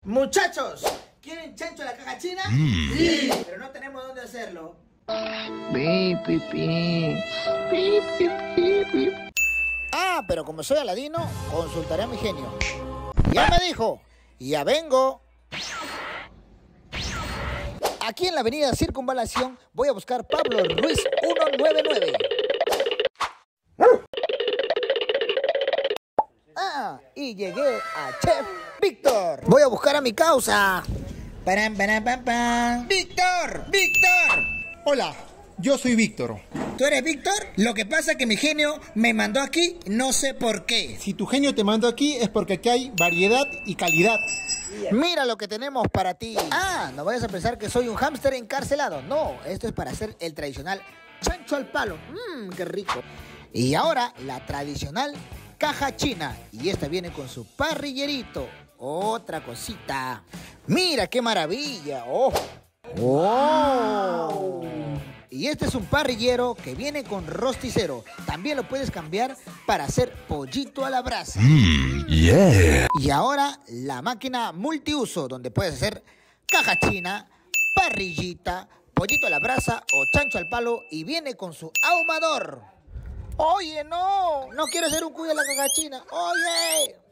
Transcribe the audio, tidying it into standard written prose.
Muchachos, ¿quieren chancho a la caja china? Sí, pero no tenemos dónde hacerlo. Pero como soy Aladino, consultaré a mi genio. Ya me dijo, ya vengo. Aquí en la avenida Circunvalación voy a buscar Pablo Ruiz 199. Y llegué a Chef Víctor. Voy a buscar a mi causa. Param, param, pam, pam. ¡Víctor! ¡Víctor! Hola, yo soy Víctor. ¿Tú eres Víctor? Lo que pasa es que mi genio me mandó aquí, no sé por qué. Si tu genio te mandó aquí es porque aquí hay variedad y calidad. Mira lo que tenemos para ti. No vayas a pensar que soy un hámster encarcelado. No, esto es para hacer el tradicional chancho al palo. Qué rico. Y ahora la tradicional caja china. Y esta viene con su parrillerito. Otra cosita. Mira qué maravilla. Y este es un parrillero que viene con rosticero. También lo puedes cambiar para hacer pollito a la brasa. Y ahora la máquina multiuso, donde puedes hacer caja china, parrillita, pollito a la brasa o chancho al palo. Y viene con su ahumador. Oye, no quiero hacer un cuy a la caja china. Oye.